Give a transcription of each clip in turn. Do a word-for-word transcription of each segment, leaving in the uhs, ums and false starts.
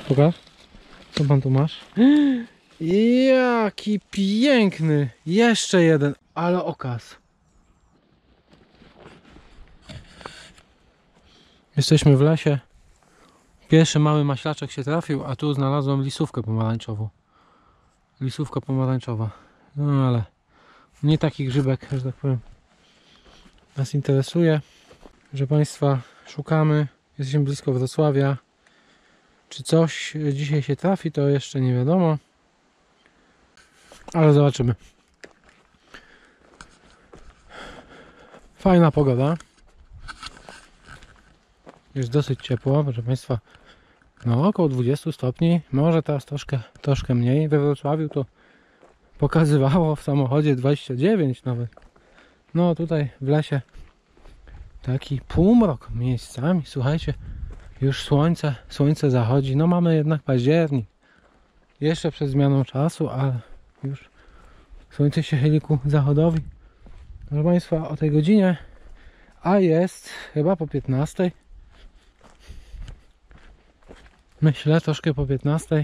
Pokaż. Co pan tu masz? Jaki piękny! Jeszcze jeden, ale okaz. Jesteśmy w lesie. Pierwszy mały maślaczek się trafił, a tu znalazłem lisówkę pomarańczową. Lisówka pomarańczowa. No ale nie taki grzybek, że tak powiem, nas interesuje. Że Państwa, szukamy. Jesteśmy blisko Wrocławia. Czy coś dzisiaj się trafi, to jeszcze nie wiadomo. Ale zobaczymy. Fajna pogoda. Jest dosyć ciepło, proszę Państwa. No około dwudziestu stopni. Może teraz troszkę, troszkę mniej. We Wrocławiu to pokazywało w samochodzie dwadzieścia dziewięć nawet. No tutaj w lesie taki półmrok miejscami. Słuchajcie, już słońce, słońce zachodzi. No mamy jednak październik. Jeszcze przed zmianą czasu, ale już słońce się chyli ku zachodowi. Proszę Państwa, o tej godzinie, a jest chyba po piętnastej. Myślę, troszkę po piętnastej.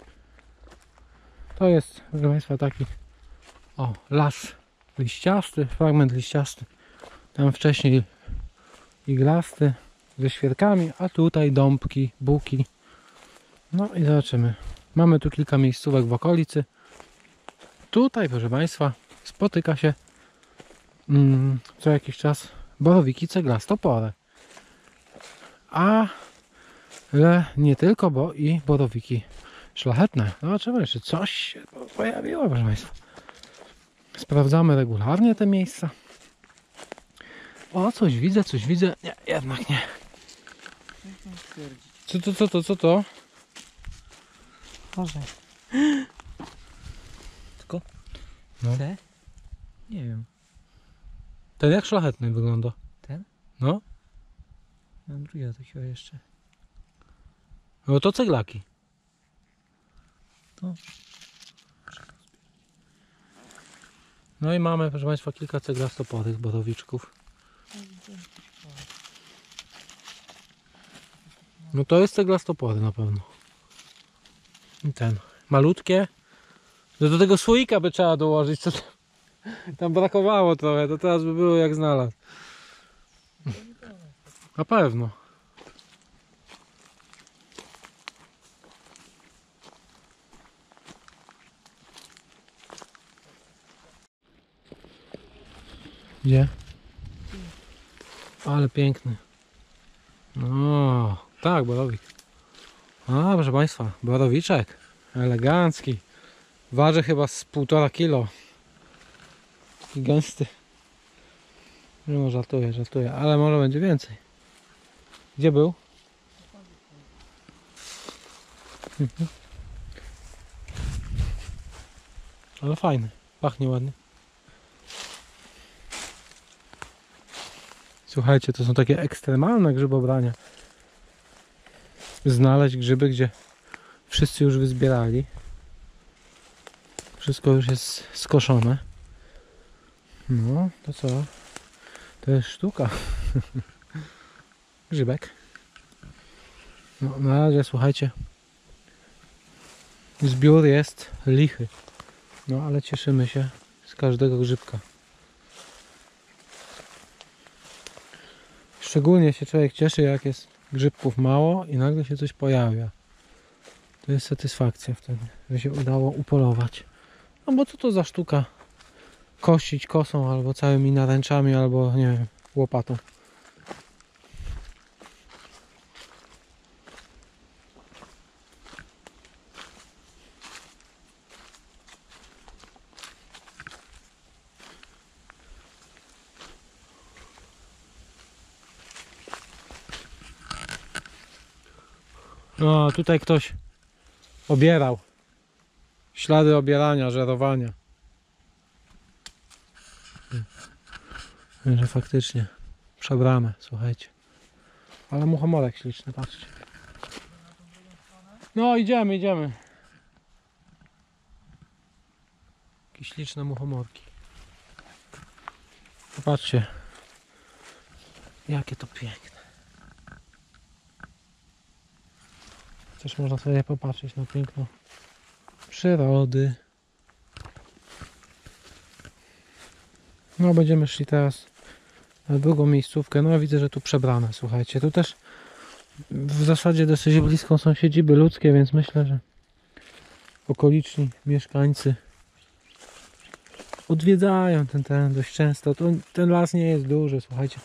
To jest, proszę Państwa, taki o, las liściasty, fragment liściasty. Tam wcześniej iglasty ze świerkami, a tutaj dąbki, buki. No i zobaczymy. Mamy tu kilka miejscówek w okolicy. Tutaj, proszę Państwa, spotyka się mm, co jakiś czas borowiki ceglastopore. Ale nie tylko, bo i borowiki szlachetne. Zobaczymy, jeszcze coś się pojawiło, proszę Państwa. Sprawdzamy regularnie te miejsca. O, coś widzę, coś widzę. Nie, jednak nie. Co to, co to, co to? Może. Tylko? No. Te? Nie wiem. Ten jak szlachetny wygląda. Ten? No. Mam drugiego takiego jeszcze. No to ceglaki. To. No i mamy, proszę Państwa, kilka ceglastoporych borowiczków. No to jest ceglastopory na pewno. I ten. Malutkie. No do tego słoika by trzeba dołożyć, co tam brakowało trochę, to teraz by było jak znalazł. Na pewno. Gdzie? Ale piękny. No, tak, borowik. A, proszę Państwa, borowiczek. Elegancki. Waży chyba z półtora kilo. Taki gęsty. No, żartuję, żartuję, ale może będzie więcej. Gdzie był? Mhm. Ale fajny. Pachnie ładnie. Słuchajcie, to są takie ekstremalne grzybobrania. Znaleźć grzyby, gdzie wszyscy już wyzbierali. Wszystko już jest skoszone. No, to co? To jest sztuka. Grzybek. No, na razie, słuchajcie, zbiór jest lichy. No, ale cieszymy się z każdego grzybka. Szczególnie się człowiek cieszy, jak jest grzybków mało i nagle się coś pojawia. To jest satysfakcja wtedy, że się udało upolować. No bo co to za sztuka? Kościć kosą, albo całymi naręczami, albo nie wiem, łopatą. No, tutaj ktoś obierał. Ślady obierania, żerowania. Że faktycznie przebrane, słuchajcie. Ale muchomorek śliczny, patrzcie. No, idziemy, idziemy. Jakie śliczne muchomorki. Popatrzcie. Jakie to piękne. Też można sobie popatrzeć na piękno przyrody. No będziemy szli teraz na drugą miejscówkę. No widzę, że tu przebrane, słuchajcie. Tu też w zasadzie dosyć blisko są siedziby ludzkie, więc myślę, że okoliczni mieszkańcy odwiedzają ten teren dość często. To, ten las nie jest duży, słuchajcie.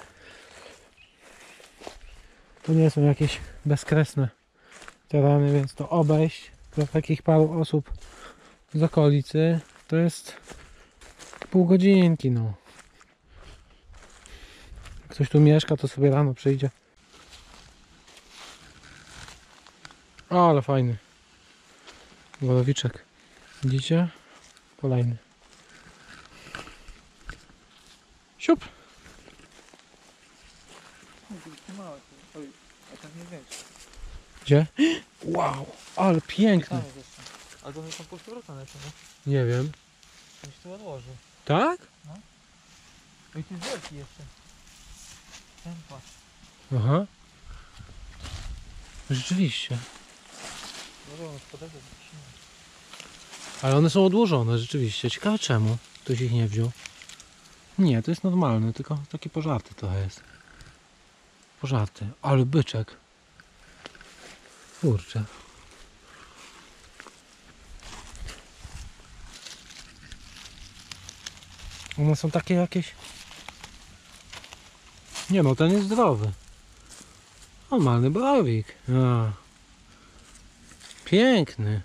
To nie są jakieś bezkresne tereny, więc to obejść dla takich paru osób z okolicy to jest pół godzinki, no. Jak ktoś tu mieszka, to sobie rano przyjdzie. O, ale fajny borowiczek. Widzicie? Kolejny. Siup! Małe, oj, a tam nie większe. Gdzie? Wow, ale piękny. Tam jest jeszcze. Ale to one są powrócone, czy nie? Nie wiem. Ktoś tu odłożył. Tak? Oj, tu jest wielki jeszcze. Ten patrz. Aha. Rzeczywiście. No bo on spadek jest silny. Ale one są odłożone, rzeczywiście. Ciekawe czemu ktoś ich nie wziął. Nie, to jest normalne, tylko taki pożarty trochę jest. Pożarty. Ale byczek. Kurczę. One są takie jakieś... Nie no, ten jest zdrowy. Normalny borowik. A. Piękny.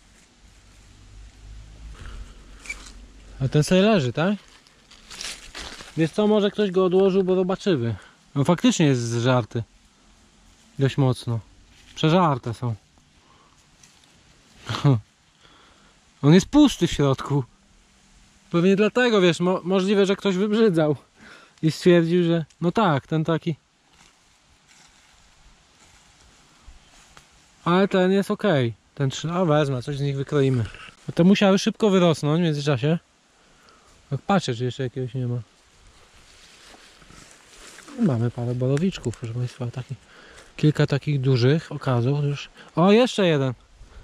A ten sobie leży, tak? Wiesz co, może ktoś go odłożył, bo zobaczymy. No faktycznie jest zżarty. Dość mocno. Przeżarte są. On jest pusty w środku. Pewnie dlatego, wiesz, mo możliwe, że ktoś wybrzydzał. I stwierdził, że no tak, ten taki. Ale ten jest ok. Ten trzy. A wezmę, coś z nich wykroimy. Bo te musiały szybko wyrosnąć w międzyczasie. Jak patrzę, czy jeszcze jakiegoś nie ma. Mamy parę borowiczków, proszę Państwa. Taki, kilka takich dużych okazów już. O, jeszcze jeden.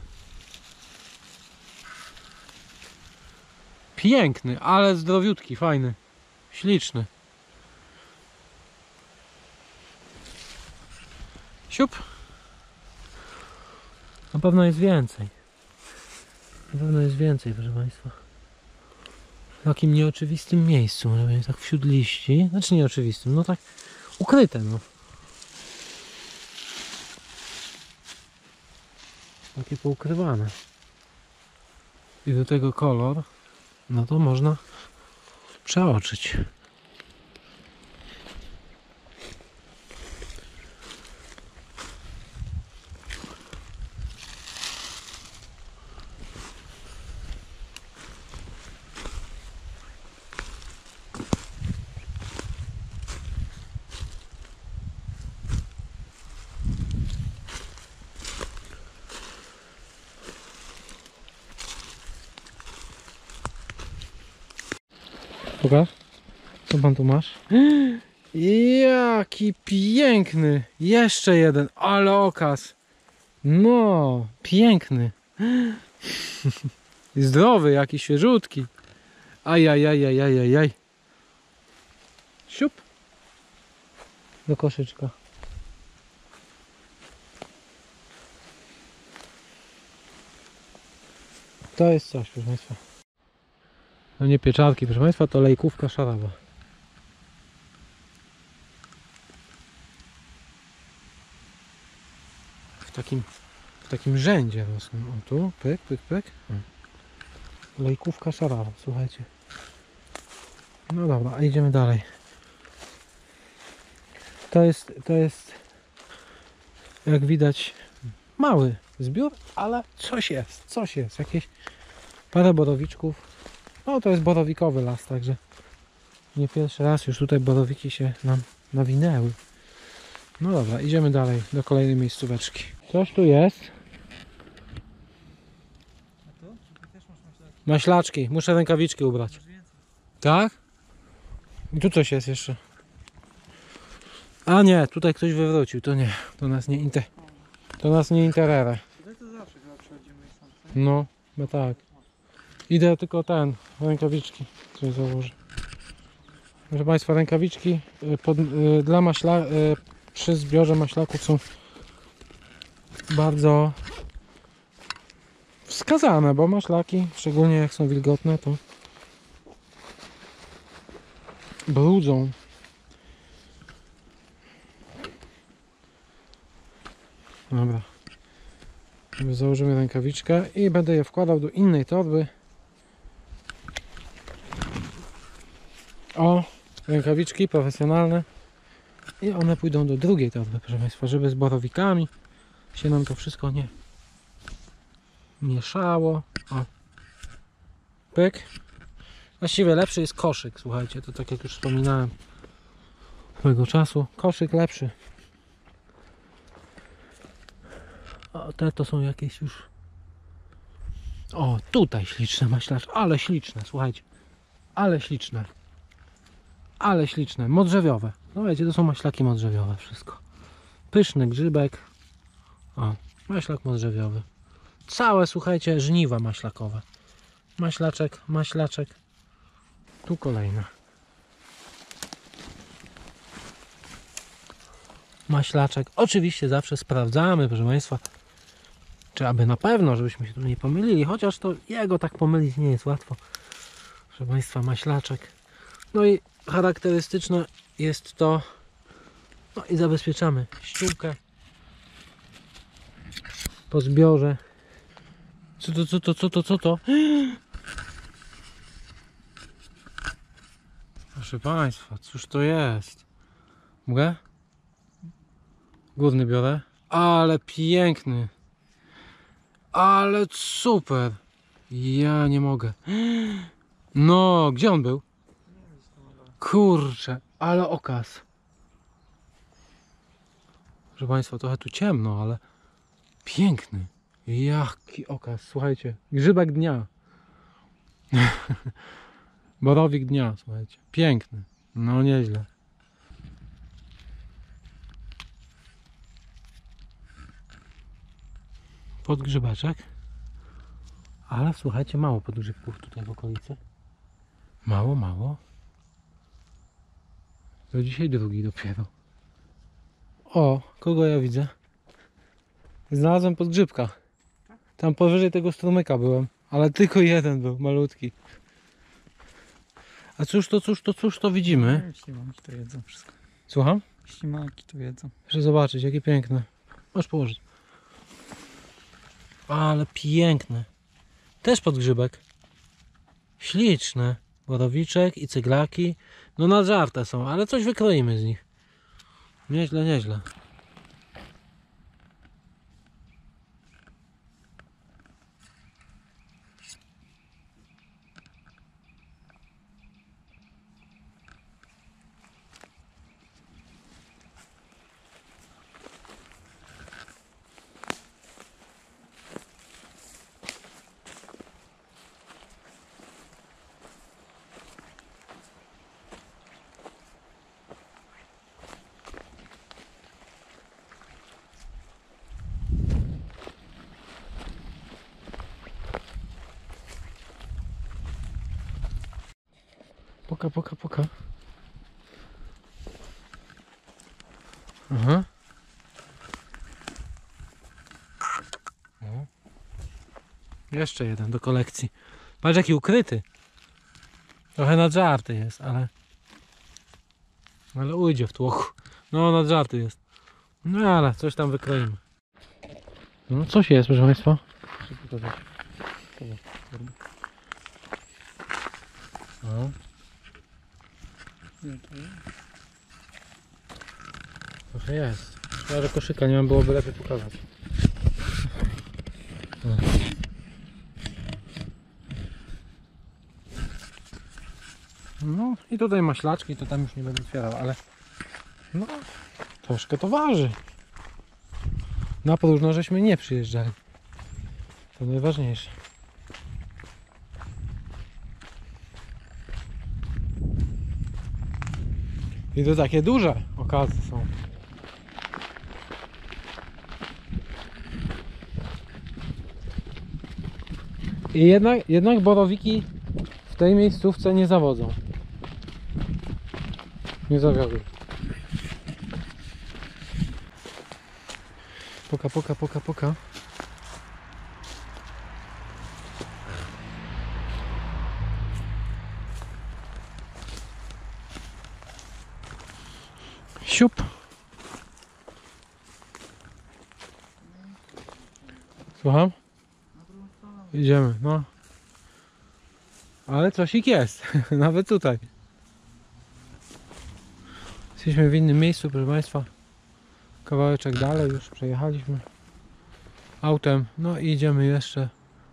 Piękny, ale zdrowiutki, fajny. Śliczny. Siup. Na pewno jest więcej. Na pewno jest więcej, proszę Państwa. W takim nieoczywistym miejscu, może być tak wśród liści. Znaczy nieoczywistym, no tak ukryte, no. Takie poukrywane. I do tego kolor, no to można przeoczyć. Pokaż, co pan tu masz? Jaki piękny! Jeszcze jeden, ale okaz! No, piękny! Zdrowy, jaki świeżutki! Ajajajajajajaj! Siup! Do koszyczka. To jest coś, proszę Państwa. No nie pieczarki, proszę Państwa, to lejkówka szarawa. W takim, w takim rzędzie rosną. O tu, pyk, pyk, pyk. O. Lejkówka szarawa, słuchajcie. No dobra, a idziemy dalej. To jest, to jest, jak widać, mały zbiór, ale coś jest, coś jest. Jakieś parę borowiczków. No to jest borowikowy las, także nie pierwszy raz już tutaj borowiki się nam nawinęły. No dobra, idziemy dalej do kolejnej miejscóweczki. Coś tu jest. A tu? Ty też masz maślaki. Maślaczki, muszę rękawiczki ubrać. Masz więcej. Tak? I tu coś jest jeszcze. A nie, tutaj ktoś wywrócił, to nie, to nas nie inter... to nas nie interesuje. No, no tak. Idę tylko ten, rękawiczki coś założę. Proszę Państwa, rękawiczki pod, y, dla maśla, y, przy zbiorze maślaków są bardzo wskazane, bo maślaki, szczególnie jak są wilgotne, to brudzą. Dobra. Założymy rękawiczkę i będę je wkładał do innej torby. O, rękawiczki profesjonalne. I one pójdą do drugiej torby, proszę Państwa, żeby z borowikami się nam to wszystko nie mieszało. O. Pyk. Właściwie lepszy jest koszyk, słuchajcie, to tak jak już wspominałem swego czasu. Koszyk lepszy. O, te to są jakieś już... O, tutaj śliczne maślacze, ale śliczne, słuchajcie. Ale śliczne. Ale śliczne, modrzewiowe. No wiecie, to są maślaki modrzewiowe, wszystko. Pyszny grzybek. O, maślak modrzewiowy. Całe, słuchajcie, żniwa maślakowe. Maślaczek, maślaczek. Tu kolejna. Maślaczek. Oczywiście zawsze sprawdzamy, proszę Państwa, czy aby na pewno, żebyśmy się tu nie pomylili, chociaż to jego tak pomylić nie jest łatwo. Proszę Państwa, maślaczek. No i charakterystyczne jest to, no i zabezpieczamy ściółkę po zbiorze. Co to, co to, co to, co to? Proszę Państwa, cóż to jest? Mogę? Górny biorę. Ale piękny. Ale super. Ja nie mogę. No, gdzie on był? Kurczę, ale okaz. Proszę Państwa, trochę tu ciemno, ale piękny. Jaki okaz, słuchajcie. Grzybek dnia. Borowik dnia, słuchajcie. Piękny. No nieźle. Podgrzybeczek. Ale słuchajcie, mało podgrzybków tutaj w okolicy. Mało, mało. To dzisiaj drugi dopiero. O, kogo ja widzę? Znalazłem podgrzybka. Tam powyżej tego strumyka byłem, ale tylko jeden był, malutki. A cóż to, cóż to, cóż to widzimy? Ślimaki to jedzą wszystko. Słucham? Ślimaki to jedzą. Proszę zobaczyć, jakie piękne. Możesz położyć. Ale piękne. Też podgrzybek. Śliczne. Borowiczek i cyglaki. No nadżarte są, ale coś wykroimy z nich. Nieźle, nieźle. Poka, poka, poka. Aha. O. Jeszcze jeden do kolekcji. Patrz jaki ukryty. Trochę nadżarty jest, ale... Ale ujdzie w tłoku. No nadżarty jest. No ale coś tam wykroimy. No coś jest, proszę Państwa. Proszę pokazać. O. Trochę jest. Szkoda, że koszyka nie mam, byłoby lepiej pokazać. No. No i tutaj maślaczki, to tam już nie będę otwierał, ale no troszkę to waży. Na próżno żeśmy nie przyjeżdżali. To najważniejsze. I to takie duże okazy są. I jednak, jednak borowiki w tej miejscówce nie zawodzą. Nie zawiodły. Poka, poka, poka, poka. Siup. Słucham? Idziemy, no. Ale coś ich jest, nawet tutaj. Jesteśmy w innym miejscu, proszę Państwa. Kawałeczek dalej już przejechaliśmy autem. No i idziemy jeszcze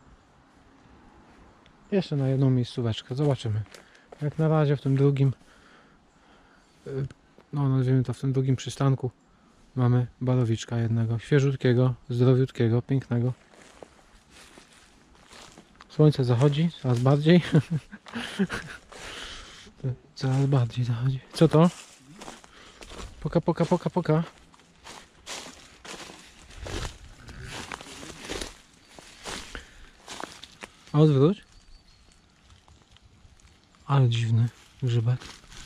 jeszcze na jedną miejscóweczkę. Zobaczymy. Jak na razie w tym drugim, no nazwijmy to w tym drugim przystanku, mamy borowiczka jednego. Świeżutkiego, zdrowiutkiego, pięknego. Słońce zachodzi coraz bardziej. Coraz bardziej zachodzi. Co to? Poka, poka, poka, poka. Odwróć. Ale dziwny grzybek.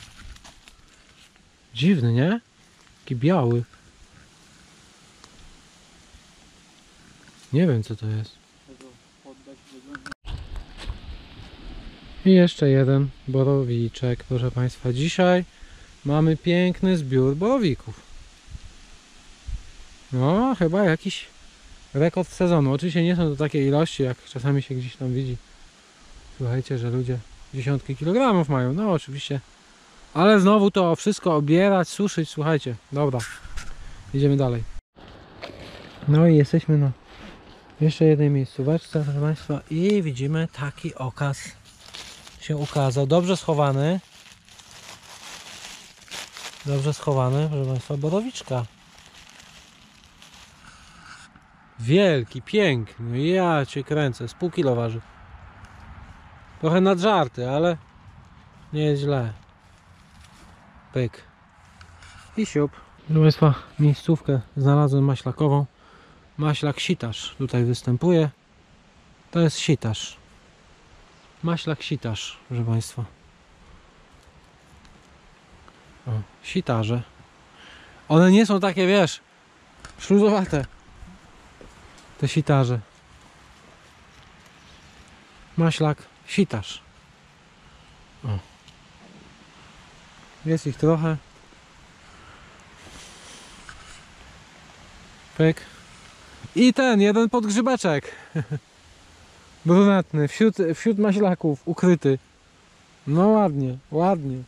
Dziwny, nie? Taki biały. Nie wiem, co to jest. I jeszcze jeden borowiczek, proszę Państwa. Dzisiaj mamy piękny zbiór borowików. No, chyba jakiś rekord sezonu. Oczywiście nie są to takie ilości, jak czasami się gdzieś tam widzi. Słuchajcie, że ludzie dziesiątki kilogramów mają. No oczywiście. Ale znowu to wszystko obierać, suszyć. Słuchajcie, dobra. Idziemy dalej. No i jesteśmy na jeszcze jednej miejscóweczce, proszę Państwa. I widzimy taki okaz się ukazał. Dobrze schowany. Dobrze schowany, proszę Państwa, borowiczka. Wielki, piękny. Ja cię kręcę. Z pół kilo waży. Trochę nadżarty, ale nie jest źle. Pyk. I siup. Proszę Państwa, miejscówkę znalazłem maślakową. Maślak sitarz tutaj występuje. To jest sitarz. Maślak sitarz, proszę Państwa. O, sitarze. One nie są takie, wiesz, śluzowate. Te sitarze. Maślak sitarz. O. Jest ich trochę. Pyk. I ten, jeden podgrzybeczek. Brunatny, wśród, wśród maślaków, ukryty. No ładnie, ładnie.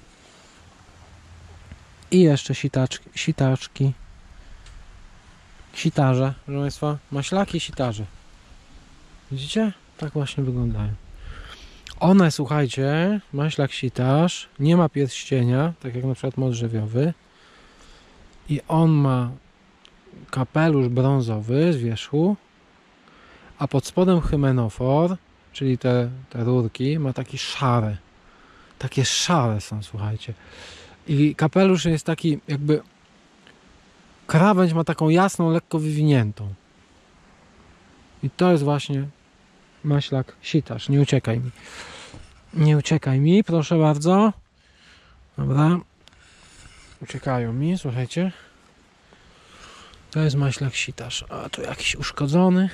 I jeszcze sitaczki, sitaczki. Sitarze, proszę Państwa. Maślaki, sitarze. Widzicie? Tak właśnie wyglądają. One, słuchajcie, maślak sitarz, nie ma pierścienia, tak jak na przykład modrzewiowy. I on ma kapelusz brązowy z wierzchu, a pod spodem hymenofor, czyli te, te rurki, ma taki szary. Takie szare są, słuchajcie. I kapelusz jest taki jakby... Krawędź ma taką jasną, lekko wywiniętą. I to jest właśnie maślak sitarz. Nie uciekaj mi. Nie uciekaj mi, proszę bardzo. Dobra. Uciekają mi, słuchajcie. To jest maślak sitarz. A tu jakiś uszkodzony.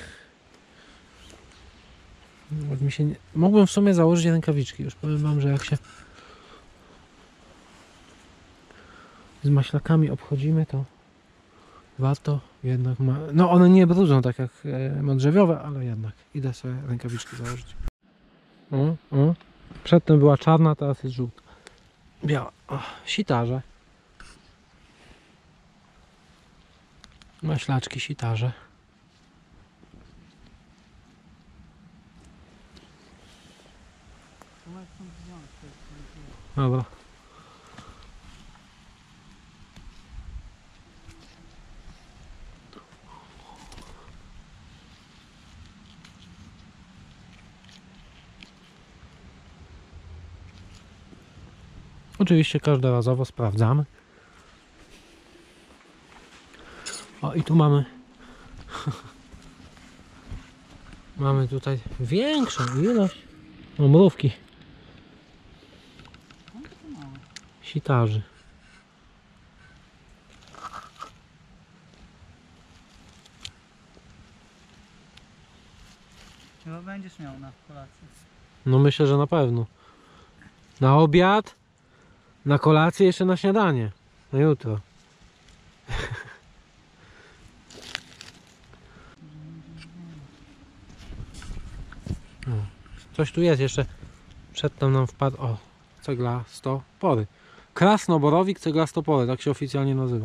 Mi się nie... Mogłem w sumie założyć rękawiczki. Już powiem wam, że jak się z maślakami obchodzimy, to warto jednak ma... No one nie brudzą tak jak e, modrzewiowe, ale jednak idę sobie rękawiczki założyć. O, o. Przedtem była czarna, teraz jest żółta. Biała. O, sitarze. Maślaczki, sitarze. Dobra. Oczywiście każdorazowo sprawdzamy. O, i tu mamy Mamy tutaj większą ilość. O, mrówki. Sitarzy. Chyba będziesz miał na kolację. No myślę, że na pewno. Na obiad, na kolację, jeszcze na śniadanie. Na jutro. O, coś tu jest jeszcze. Przedtem nam wpadł. O, cegla stopory. Krasnoborowik cegla stopory, tak się oficjalnie nazywa.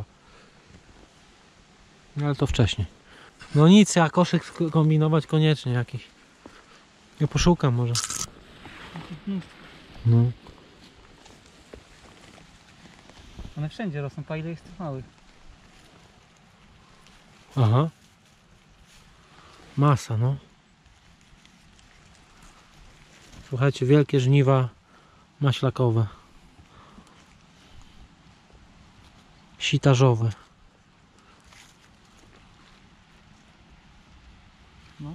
No ale to wcześniej. No nic, ja koszyk kombinować koniecznie jakiś. Ja poszukam może. No. One wszędzie rosną, pa ile jest tych małych. Aha. Masa, no. Słuchajcie, wielkie żniwa maślakowe. Sitarzowe. No.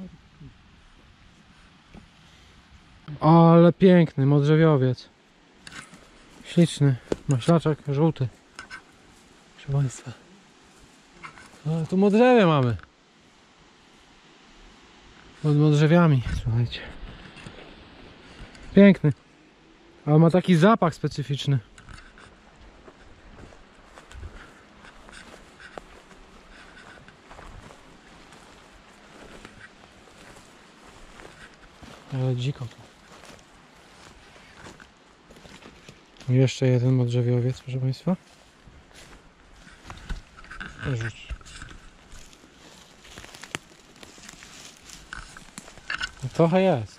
Ale piękny modrzewiowiec. Śliczny. Maślaczek żółty. Proszę Państwa. O, tu modrzewie mamy. Pod modrzewiami, słuchajcie. Piękny. Ale ma taki zapach specyficzny. Ale dziko tu. Jeszcze jeden modrzewiowiec, proszę Państwa. Rzuć. No trochę jest.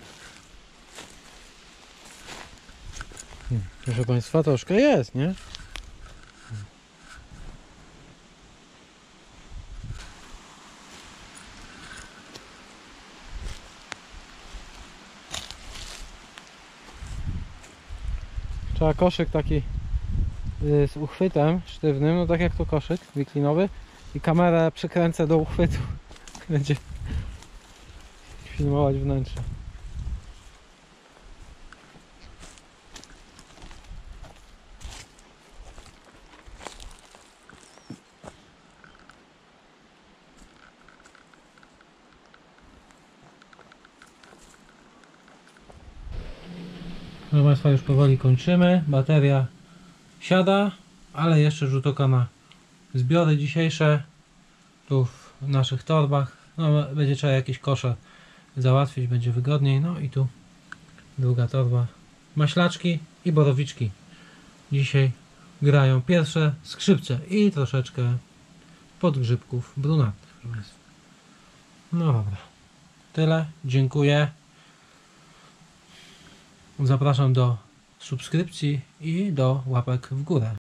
Proszę Państwa, troszkę jest, nie? Trzeba koszyk taki z uchwytem sztywnym, no tak jak to koszyk wiklinowy, i kamerę przykręcę do uchwytu. Będzie filmować wnętrze. Proszę Państwa, już powoli kończymy. Bateria siada, ale jeszcze rzut oka na zbiory dzisiejsze tu w naszych torbach. No, będzie trzeba jakieś kosze załatwić, będzie wygodniej. No i tu druga torba. Maślaczki i borowiczki dzisiaj grają pierwsze skrzypce i troszeczkę podgrzybków brunatnych. No dobra, tyle. Dziękuję. Zapraszam do subskrypcji i do łapek w górę.